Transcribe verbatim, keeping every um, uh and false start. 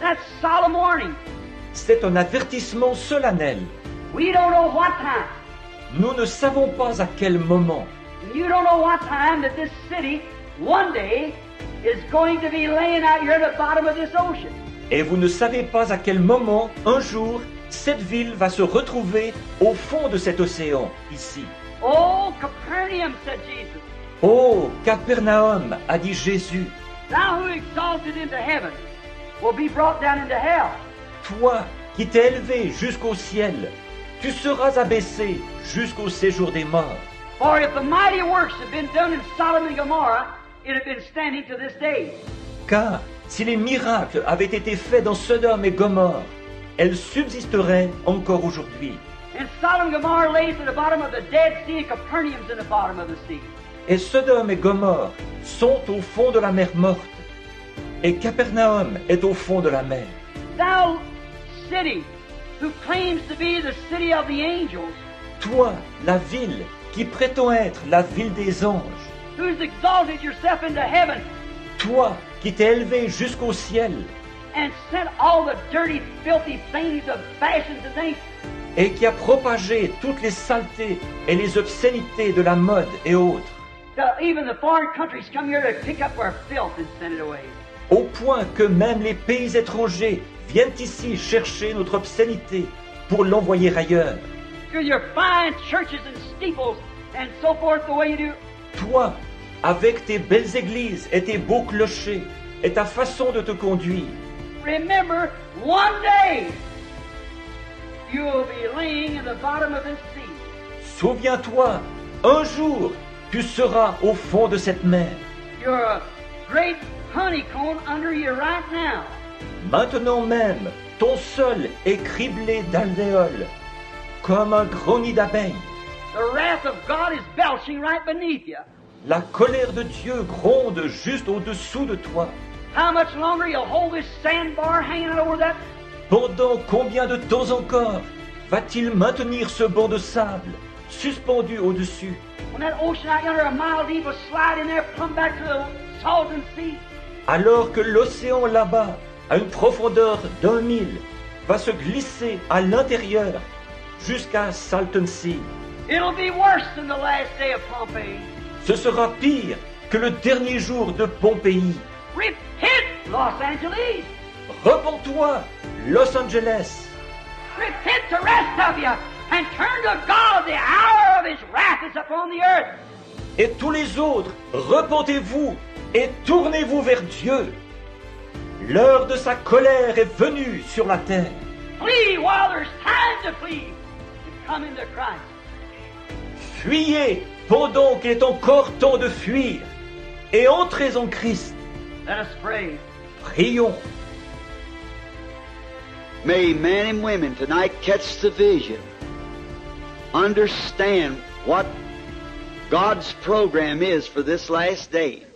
That's solemn warning. C'est un avertissement solennel. We don't know what time. Nous ne savons pas à quel moment. You don't know what time that this city, one day, is going to be laying out here at the bottom of this ocean. Et vous ne savez pas à quel moment, un jour, cette ville va se retrouver au fond de cet océan, ici. Oh, Capernaum, said Jesus. Oh, Capernaum, a dit Jésus. Thou who exalted into heaven will be brought down into hell. Toi, qui t'es élevé jusqu'au ciel, tu seras abaissé jusqu'au séjour des morts. For if the mighty works had been done in Sodom and Gomorrah, it had been standing to this day. Car si les miracles avaient été faits dans Sodome et Gomorrhe, elles subsisteraient encore aujourd'hui. And Sodom and Gomorrah lays at the bottom of the Dead Sea, and Capernaum's in the bottom of the sea. Et Sodome et Gomorrhe sont au fond de la mer morte, et Capernaum est au fond de la mer. Thou city, who claims to be the city of the angels, Toi, la ville qui prétend être la ville des anges, who's exalted yourself into heaven, toi qui t'es élevé jusqu'au ciel, and sent all the dirty, filthy things of fashions and things, et qui a propagé toutes les saletés et les obscénités de la mode et autres, to even the foreign countries come here to pick up our filth and send it away. au point que même les pays étrangers viennent ici chercher notre obscénité pour l'envoyer ailleurs. Through your fine churches and steeples and so forth, the way you do. Toi, avec tes belles églises et tes beaux clochers et ta façon de te conduire, Remember, one day you'll be laying in the bottom of this sea. souviens-toi, un jour, tu seras au fond de cette mer. You're a great honeycomb under you right now. Maintenant même, ton sol est criblé d'alvéoles, comme un grand nid d'abeilles. The wrath of God is belching right beneath you. La colère de Dieu gronde juste au-dessous de toi. How much longer you'll hold this sandbar hanging out over that? Pendant combien de temps encore va-t-il maintenir ce banc de sable suspendu au-dessus, When that ocean out yonder a mile deep will slide in there, plumb back to the Salton Sea. alors que l'océan là-bas, à une profondeur d'un mille, va se glisser à l'intérieur jusqu'à Salton Sea? It'll be worse than the last day of Pompeii. Ce sera pire que le dernier jour de Pompéi. Repent, Los Angeles. Repens-toi, Los Angeles. Repent, the rest of you, and turn to God. The hour of His wrath is upon the earth. Et tous les autres, repentez-vous et tournez-vous vers Dieu. L'heure de sa colère est venue sur la terre. Flee while there's time to flee, and come into Christ. Fuyez pendant qu'il est encore temps de fuir et entrez en Christ. Let us pray. Prions. May men and women tonight catch the vision, understand what God's program is for this last day.